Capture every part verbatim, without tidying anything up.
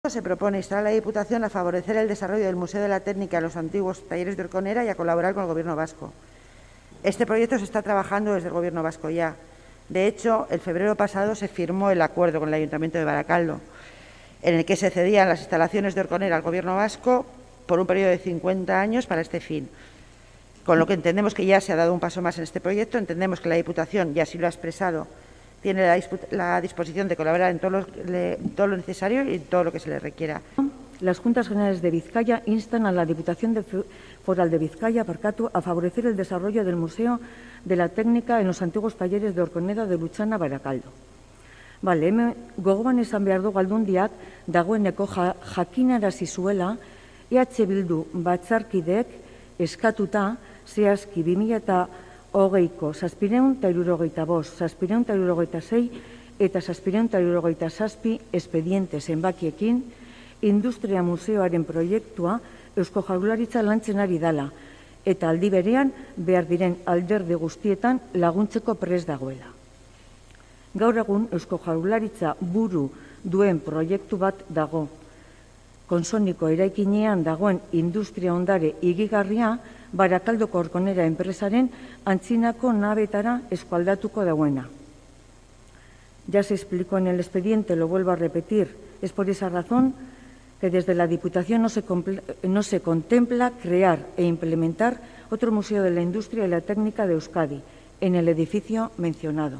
Se propone instar a la Diputación a favorecer el desarrollo del Museo de la Técnica en los antiguos talleres de Orconera y a colaborar con el Gobierno vasco. Este proyecto se está trabajando desde el Gobierno vasco ya. De hecho, en febrero pasado se firmó el acuerdo con el Ayuntamiento de Baracaldo, en el que se cedían las instalaciones de Orconera al Gobierno vasco por un periodo de cincuenta años para este fin. Con lo que entendemos que ya se ha dado un paso más en este proyecto, entendemos que la Diputación, y así lo ha expresado, tiene la, la disposición de colaborar en todo lo, le, todo lo necesario y en todo lo que se le requiera. Las Juntas Generales de Vizcaya instan a la Diputación de Foral de Vizcaya, Parkatu, a favorecer el desarrollo del Museo de la Técnica en los antiguos talleres de Orconeda de Luchana, Barakaldo. Bale, hemen gogoan esan behar dugu aldundiak dagoeneko ja, jakinarazi zuela E H Bildu batzarkideek eskatuta zehazki bi mila eta hogeiko zazpiehun eta hirurogeita bost, zazpiehun eta hirurogeita sei eta zazpiehun eta hirurogeita zazpi espediente zenbakiekin Industria Museoaren proiektua Eusko Jaurlaritza lantzen ari dela eta aldi berean behar diren alderdi guztietan laguntzeko prest dagoela. Gaur egun Eusko Jaurlaritza buru duen proiektu bat dago. Konsoniko eraikinean dagoen industria ondare higigarria Barakaldoko Orkonera enpresaren antzinako nabetara eskualdatuko dauena. Ya se explicó en el expediente, lo vuelvo a repetir, es por esa razón que desde la Diputación no se, no se contempla crear e implementar otro museo de la industria y la técnica de Euskadi en el edificio mencionado.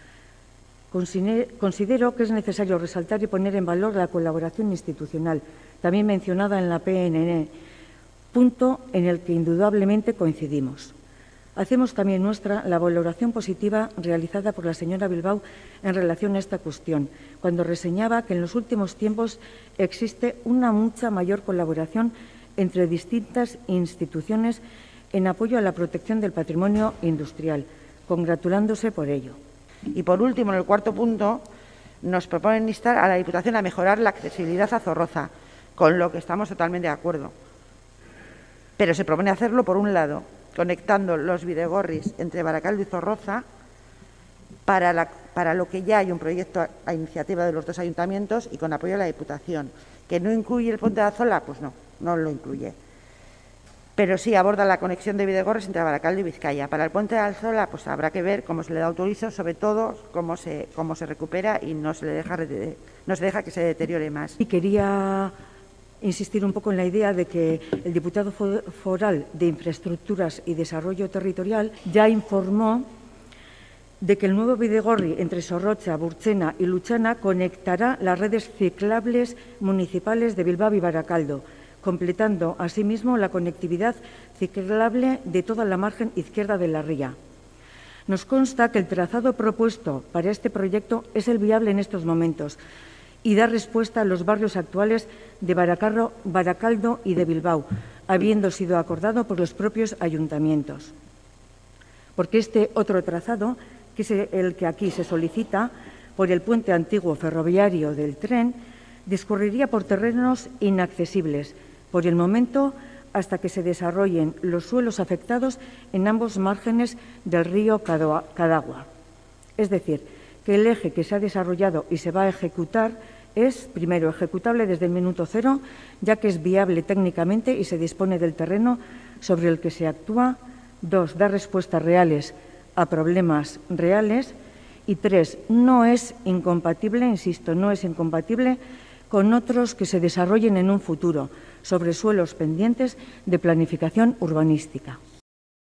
Considero que es necesario resaltar y poner en valor la colaboración institucional, también mencionada en la P N N, punto en el que indudablemente coincidimos. Hacemos también nuestra la valoración positiva realizada por la señora Bilbao en relación a esta cuestión, cuando reseñaba que en los últimos tiempos existe una mucha mayor colaboración entre distintas instituciones en apoyo a la protección del patrimonio industrial, congratulándose por ello. Y por último, en el cuarto punto, nos proponen instar a la Diputación a mejorar la accesibilidad a Zorroza, con lo que estamos totalmente de acuerdo. Pero se propone hacerlo, por un lado, conectando los bidegorris entre Baracaldo y Zorroza, para, la, para lo que ya hay un proyecto a, a iniciativa de los dos ayuntamientos y con apoyo de la Diputación. ¿Que no incluye el puente de Azola? Pues no, no lo incluye. Pero sí aborda la conexión de bidegorris entre Baracaldo y Vizcaya. Para el puente de Alzola, pues habrá que ver cómo se le da autorizo, sobre todo cómo se, cómo se recupera y no se le deja, no se deja que se deteriore más. Y quería insistir un poco en la idea de que el diputado foral de Infraestructuras y Desarrollo Territorial ya informó de que el nuevo bidegorri entre Zorroza, Burtzena y Luchana conectará las redes ciclables municipales de Bilbao y Baracaldo, completando asimismo la conectividad ciclable de toda la margen izquierda de la ría. Nos consta que el trazado propuesto para este proyecto es el viable en estos momentos y da respuesta a los barrios actuales de Baracarro, Baracaldo y de Bilbao, habiendo sido acordado por los propios ayuntamientos. Porque este otro trazado, que es el que aquí se solicita, por el puente antiguo ferroviario del tren, discurriría por terrenos inaccesibles, por el momento hasta que se desarrollen los suelos afectados en ambos márgenes del río Cadagua. Es decir, que el eje que se ha desarrollado y se va a ejecutar es, primero, ejecutable desde el minuto cero, ya que es viable técnicamente y se dispone del terreno sobre el que se actúa. Dos, da respuestas reales a problemas reales. Y tres, no es incompatible, insisto, no es incompatible con otros que se desarrollen en un futuro sobre suelos pendientes de planificación urbanística.